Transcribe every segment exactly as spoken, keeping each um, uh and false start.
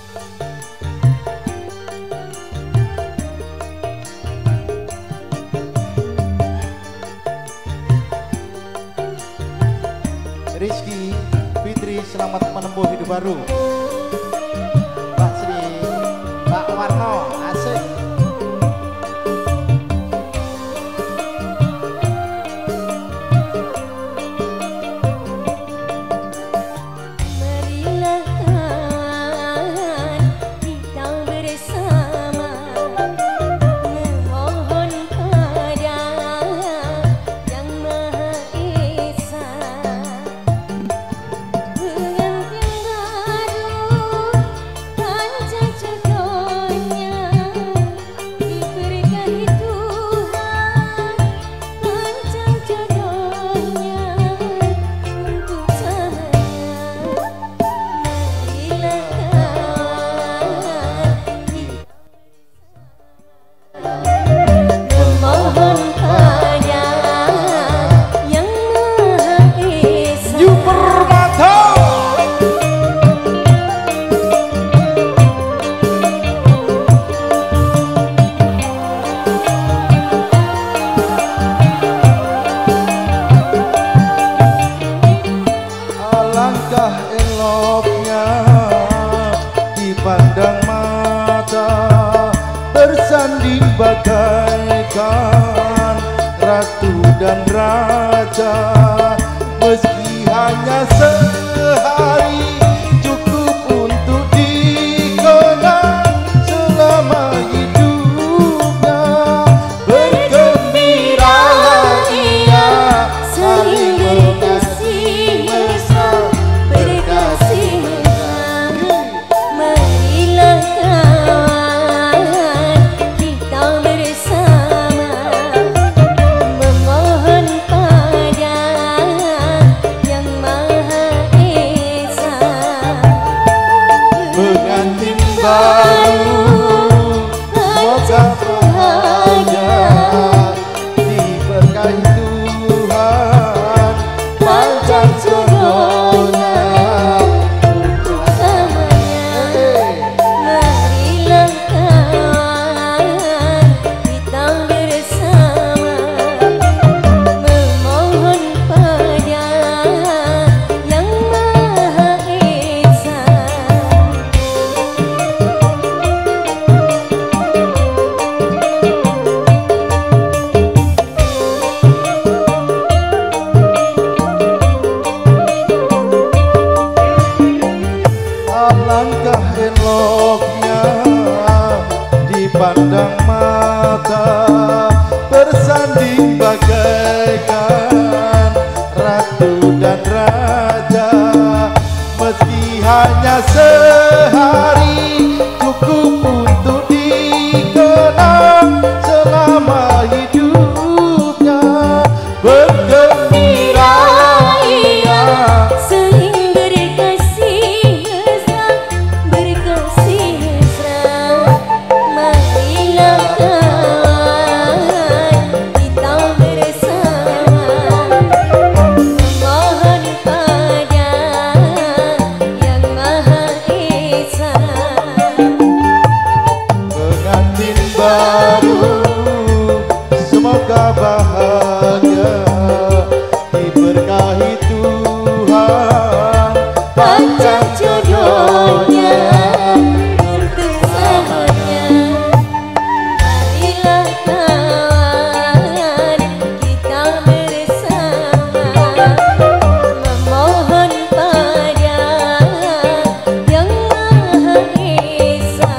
Rizky Fitri selamat menempuh hidup baru. Mbak Sri, Mbak Warno, asik. Marilah kawan kita bersama memohon pada Yang Maha Esa. Pandang mata bersanding bagaikan ratu dan raja, meski hanya sehari cukup untuk dikenang selama hidupnya. Bergembiralah ia saling berkasih mesra, berkasih pandang mata bersanding bagaikan ratu dan raja, meski hanya sehari cukup untuk dikenang selama hidupnya. Bergembiralah ia saling berkasih mesra, berkasih mesra. Marilah kawan kita bersama memohon pada Yang Maha Esa. Pengantin baru semoga bahagia, diberkahi Tuhan, panjang jodohnya untuk selamanya. Marilah kawan kita bersama memohon pada Yang Maha Esa.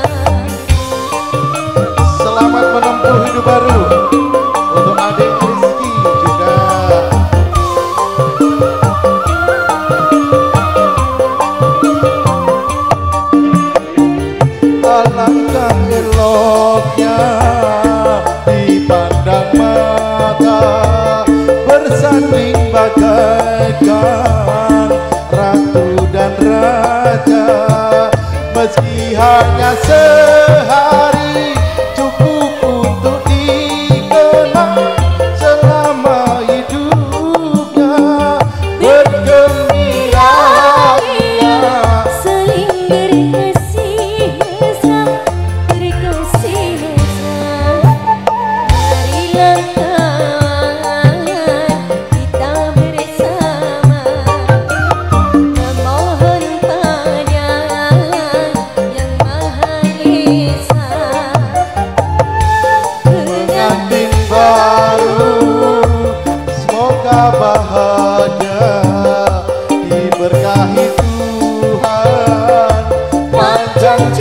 Selamat menempuh hidup baru untuk adik Rizky juga. Alangkah eloknya dipandang mata bersanding bagaikan ratu dan raja, meski hanya sehari cukup untuk dikenang selama hidupnya. Bergembiralah ia saling berkasih yang